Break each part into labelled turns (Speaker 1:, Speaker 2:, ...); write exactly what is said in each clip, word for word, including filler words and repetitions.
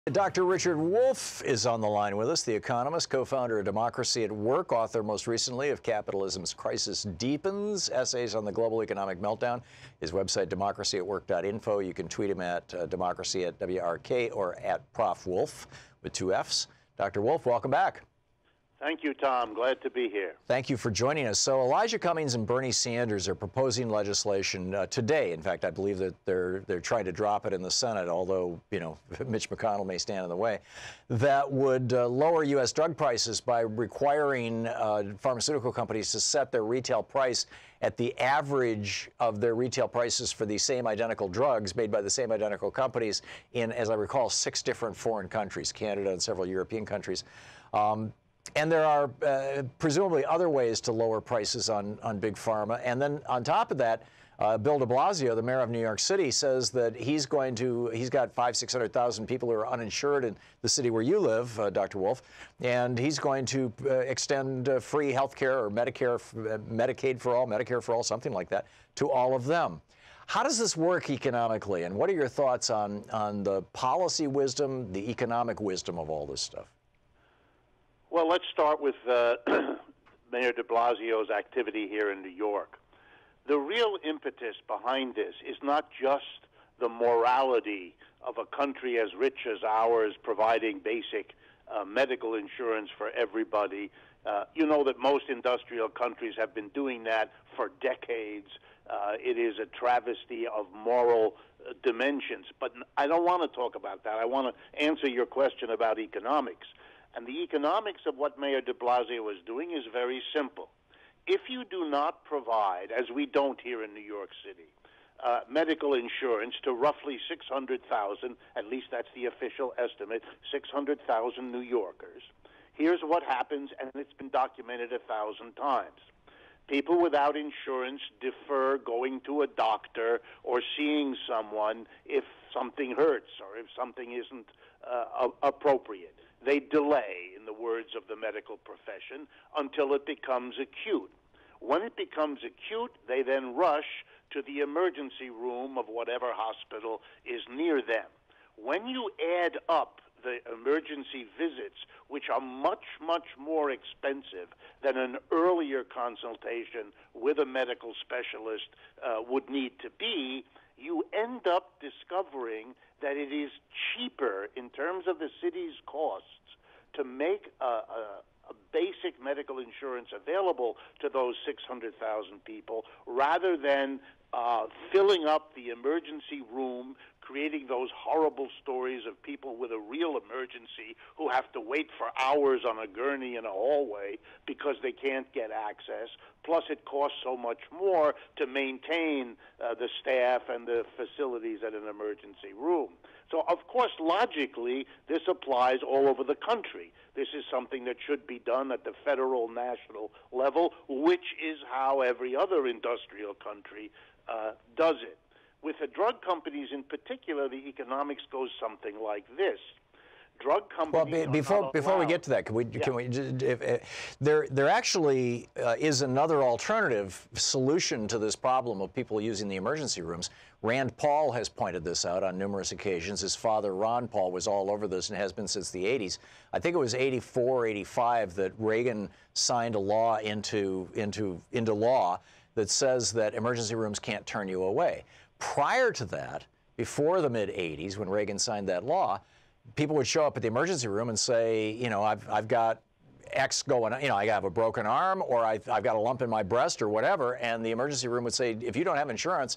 Speaker 1: Doctor Richard Wolff is on the line with us, the Economist, co-founder of Democracy at Work, author most recently of Capitalism's Crisis Deepens, Essays on the Global Economic Meltdown. His website, democracy at work dot info. You can tweet him at uh, democracy at W R K or at Prof Wolff with two F's. Doctor Wolff, welcome back.
Speaker 2: Thank you, Tom. Glad to be here.
Speaker 1: Thank you for joining us. So Elijah Cummings and Bernie Sanders are proposing legislation uh, today. In fact, I believe that they're they're trying to drop it in the Senate, although, you know, Mitch McConnell may stand in the way, that would uh, lower U S drug prices by requiring uh, pharmaceutical companies to set their retail price at the average of their retail prices for the same identical drugs made by the same identical companies in, as I recall, six different foreign countries, Canada and several European countries. Um, And there are uh, presumably other ways to lower prices on, on big pharma. And then on top of that, uh, Bill De Blasio, the mayor of New York City, says that he's going to, he's got five, six hundred thousand people who are uninsured in the city where you live, uh, Doctor Wolff, and he's going to uh, extend uh, free health care or Medicare, uh, Medicaid for all, Medicare for all, something like that, to all of them. How does this work economically, and what are your thoughts on, on the policy wisdom, the economic wisdom of all this stuff?
Speaker 2: Well, let's start with uh, Mayor de Blasio's activity here in New York. The real impetus behind this is not just the morality of a country as rich as ours providing basic uh, medical insurance for everybody. Uh, you know that most industrial countries have been doing that for decades. Uh, it is a travesty of moral uh, dimensions. But I don't want to talk about that. I want to answer your question about economics. And the economics of what Mayor de Blasio is doing is very simple. If you do not provide, as we don't here in New York City, uh, medical insurance to roughly six hundred thousand, at least that's the official estimate, six hundred thousand New Yorkers, here's what happens, and it's been documented a thousand times. People without insurance defer going to a doctor or seeing someone if something hurts or if something isn't uh, appropriate. They delay, in the words of the medical profession, until it becomes acute. When it becomes acute, they then rush to the emergency room of whatever hospital is near them. When you add up the emergency visits, which are much, much more expensive than an earlier consultation with a medical specialist uh, would need to be, you end up discovering that it is cheaper in terms of the city's costs to make a, a, a basic medical insurance available to those six hundred thousand people rather than uh, filling up the emergency room, creating those horrible stories of people with a real emergency who have to wait for hours on a gurney in a hallway because they can't get access. Plus, it costs so much more to maintain uh, the staff and the facilities at an emergency room. So, of course, logically, this applies all over the country. This is something that should be done at the federal, national level, which is how every other industrial country uh, does it. With the drug companies in particular, the economics goes something like this. Drug companies.
Speaker 1: Well, be, before before we get to that, can we? Yeah. Can we? If, if, there there actually uh, is another alternative solution to this problem of people using the emergency rooms. Rand Paul has pointed this out on numerous occasions. His father, Ron Paul, was all over this and has been since the eighties. I think it was eighty-four, eighty-five that Reagan signed a law into into into law that says that emergency rooms can't turn you away. Prior to that, before the mid eighties, when Reagan signed that law, people would show up at the emergency room and say, you know, I've, I've got X going on, you know, I have a broken arm or I've, I've got a lump in my breast or whatever, and the emergency room would say, if you don't have insurance,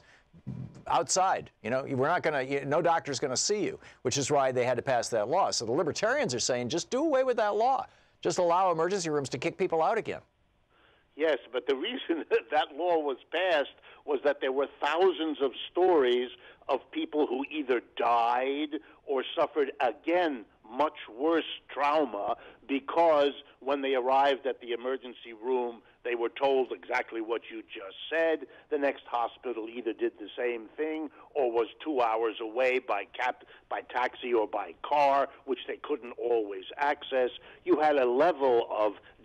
Speaker 1: outside, you know, we're not going to, no doctor's going to see you, which is why they had to pass that law. So the libertarians are saying, just do away with that law. Just allow emergency rooms to kick people out again.
Speaker 2: Yes, but the reason that that law was passed was that there were thousands of stories of people who either died or suffered, again, much worse trauma because when they arrived at the emergency room, they were told exactly what you just said. The next hospital either did the same thing or was two hours away by cap, by taxi or by car, which they couldn't always access. You had a level of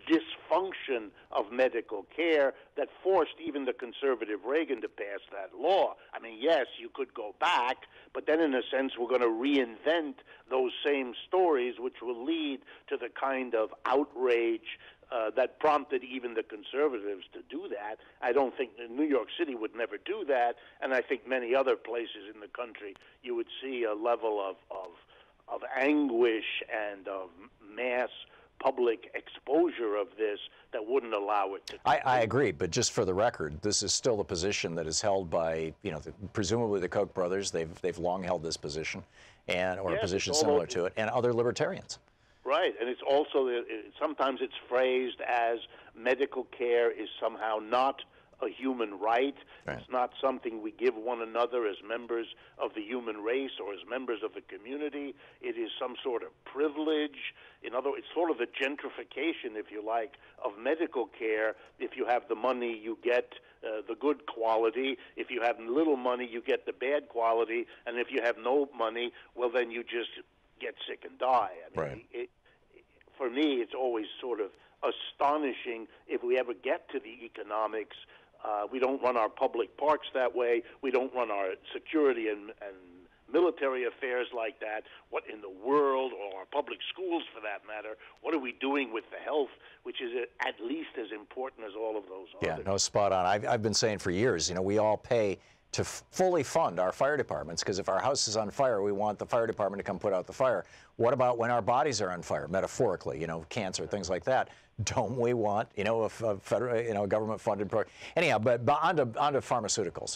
Speaker 2: dysfunction of medical care that forced even the conservative Reagan to pass that law. I mean, yes, you could go back, but then in a sense we're going to reinvent those same stories, which will lead to the kind of outrage Uh, that prompted even the conservatives to do that. I don't think New York City would never do that, and I think many other places in the country you would see a level of of, of anguish and of mass public exposure of this that wouldn't allow it to
Speaker 1: I, I agree, but just for the record, this is still a position that is held by, you know, the, presumably the Koch brothers. They've they've long held this position, and or
Speaker 2: yes,
Speaker 1: a position similar to it, and other libertarians.
Speaker 2: Right, and it's also, sometimes it's phrased as medical care is somehow not a human right.
Speaker 1: Right.
Speaker 2: It's not something we give one another as members of the human race or as members of the community. It is some sort of privilege. In other words, it's sort of the gentrification, if you like, of medical care. If you have the money, you get uh, the good quality. If you have little money, you get the bad quality. And if you have no money, well, then you just get sick and die. I mean,
Speaker 1: right.
Speaker 2: it, for me, it's always sort of astonishing if we ever get to the economics. Uh, we don't run our public parks that way. We don't run our security and, and military affairs like that. What in the world, or our public schools for that matter, what are we doing with the health, which is at least as important as all of those
Speaker 1: Yeah,
Speaker 2: others?
Speaker 1: no, spot on. I've, I've been saying for years, you know, we all pay to f fully fund our fire departments, because if our house is on fire, we want the fire department to come put out the fire. What about when our bodies are on fire, metaphorically, you know, cancer, things like that? Don't we want, you know, a, a federal, you know, government-funded program? Anyhow, but, but on, to, on to pharmaceuticals.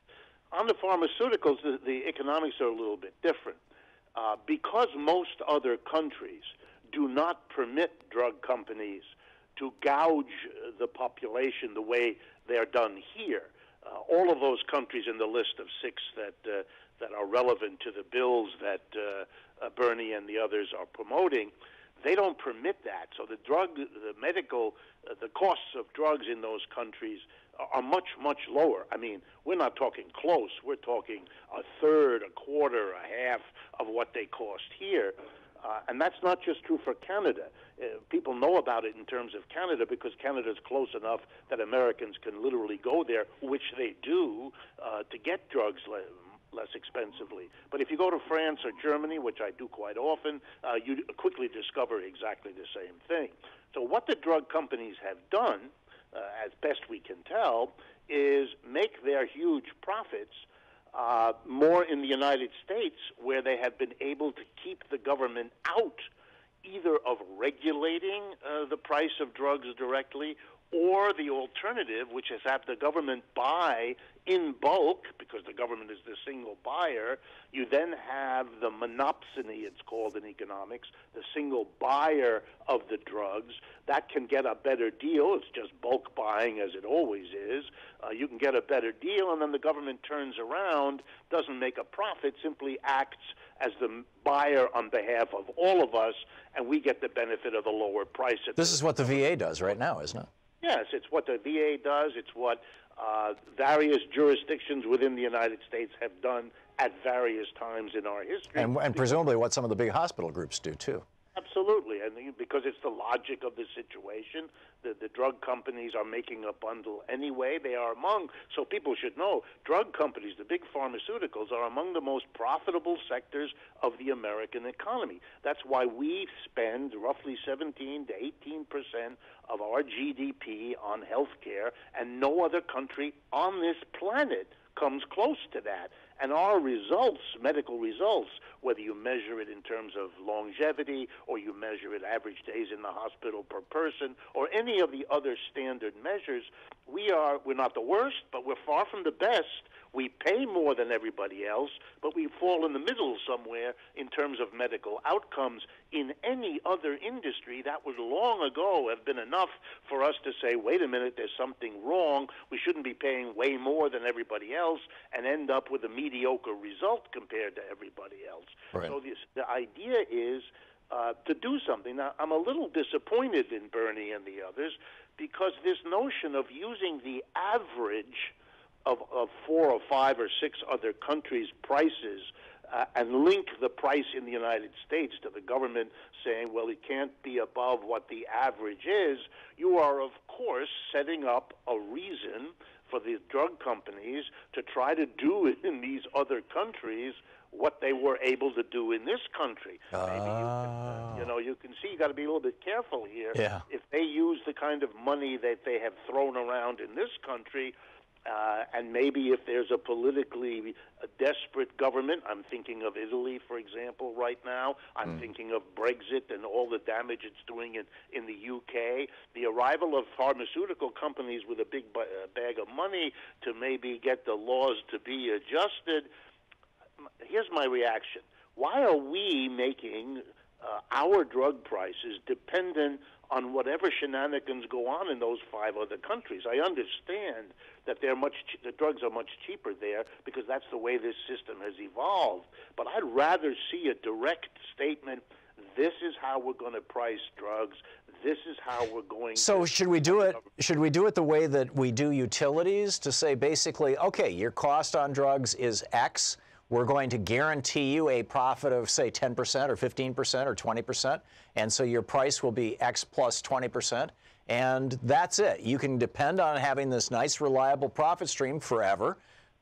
Speaker 2: On the pharmaceuticals, the, the economics are a little bit different. Uh, because most other countries do not permit drug companies to gouge the population the way they're done here, Uh, all of those countries in the list of six that uh, that are relevant to the bills that uh, uh, Bernie and the others are promoting, they don't permit that. So the drug, the medical, uh, the costs of drugs in those countries are, are much, much lower. I mean, we're not talking close. We're talking a third, a quarter, a half of what they cost here. Uh, and that's not just true for Canada. Uh, people know about it in terms of Canada because Canada is close enough that Americans can literally go there, which they do, uh, to get drugs le less expensively. But if you go to France or Germany, which I do quite often, uh, you quickly discover exactly the same thing. So what the drug companies have done, uh, as best we can tell, is make their huge profits Uh, more in the United States, where they have been able to keep the government out either of regulating uh, the price of drugs directly, or the alternative, which is have the government buy in bulk, because the government is the single buyer. You then have the monopsony, it's called in economics, the single buyer of the drugs. That can get a better deal. It's just bulk buying, as it always is. Uh, you can get a better deal, and then the government turns around, doesn't make a profit, simply acts as the buyer on behalf of all of us, and we get the benefit of the lower price.
Speaker 1: This is what the V A does right now, isn't it?
Speaker 2: Yes, it's what the V A does. It's what uh, various jurisdictions within the United States have done at various times in our history.
Speaker 1: And, and presumably what some of the big hospital groups do, too.
Speaker 2: Absolutely, and because it's the logic of the situation. The, the drug companies are making a bundle anyway. They are among, so people should know, drug companies, the big pharmaceuticals, are among the most profitable sectors of the American economy. That's why we spend roughly seventeen to eighteen percent of our G D P on health care, and no other country on this planet comes close to that. And our results, medical results, whether you measure it in terms of longevity or you measure it average days in the hospital per person or any of the other standard measures, we are, we're not the worst, but we're far from the best. We pay more than everybody else, but we fall in the middle somewhere in terms of medical outcomes. In any other industry, that would long ago have been enough for us to say, wait a minute, there's something wrong. We shouldn't be paying way more than everybody else and end up with a mediocre result compared to everybody else.
Speaker 1: Right.
Speaker 2: So this, the idea is uh, to do something. Now, I'm a little disappointed in Bernie and the others because this notion of using the average Of, of four or five or six other countries' prices uh, and link the price in the United States to the government saying, well, it can't be above what the average is, you are, of course, setting up a reason for the drug companies to try to do in these other countries what they were able to do in this country.
Speaker 1: Oh.
Speaker 2: Maybe you can, uh, you know, you can see you got to be a little bit careful here.
Speaker 1: Yeah.
Speaker 2: If they use the kind of money that they have thrown around in this country, uh, and maybe if there's a politically a desperate government, I'm thinking of Italy, for example, right now. I'm mm. thinking of Brexit and all the damage it's doing in, in the U K. The arrival of pharmaceutical companies with a big b- uh, bag of money to maybe get the laws to be adjusted. Here's my reaction. Why are we making uh, our drug prices dependent on whatever shenanigans go on in those five other countries? I understand that they're much che- the drugs are much cheaper there because that's the way this system has evolved. But I'd rather see a direct statement, this is how we're going to price drugs, this is how we're going
Speaker 1: so
Speaker 2: to... So
Speaker 1: should we do it, should we do it the way that we do utilities, to say basically, okay, your cost on drugs is X, we're going to guarantee you a profit of, say, ten percent or fifteen percent or twenty percent, and so your price will be X plus twenty percent, and that's it. You can depend on having this nice, reliable profit stream forever,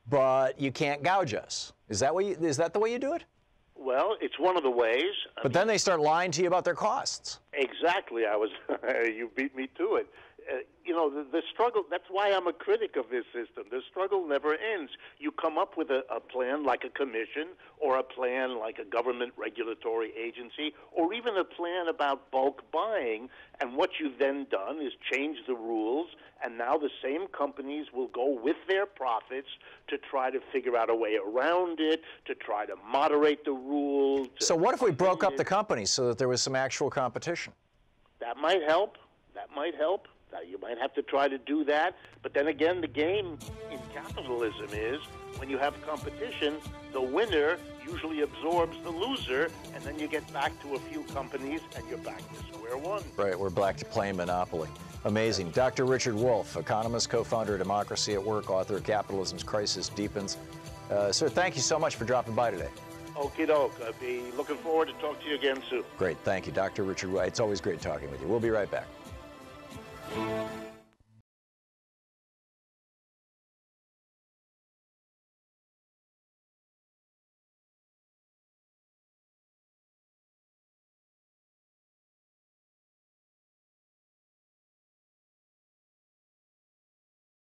Speaker 1: but you can't gouge us. Is that, what you, is that the way you do it?
Speaker 2: Well, it's one of the ways.
Speaker 1: But I mean, then they start lying to you about their costs.
Speaker 2: Exactly. I was. You beat me to it. Uh, you know, the, the struggle, that's why I'm a critic of this system. The struggle never ends. You come up with a, a plan like a commission or a plan like a government regulatory agency or even a plan about bulk buying, and what you've then done is change the rules, and now the same companies will go with their profits to try to figure out a way around it, to try to moderate the rules.
Speaker 1: So what if we broke up the companies so that there was some actual competition?
Speaker 2: That might help. That might help. Now, you might have to try to do that, but then again, the game in capitalism is when you have competition, the winner usually absorbs the loser, and then you get back to a few companies, and you're back to square one.
Speaker 1: Right, we're back to playing Monopoly. Amazing. Doctor Richard Wolff, economist, co-founder of Democracy at Work, author of Capitalism's Crisis Deepens. Uh, sir, thank you so much for dropping by today.
Speaker 2: Okie doke. I'll be looking forward to talk to you again soon.
Speaker 1: Great. Thank you, Doctor Richard Wolff. It's always great talking with you. We'll be right back.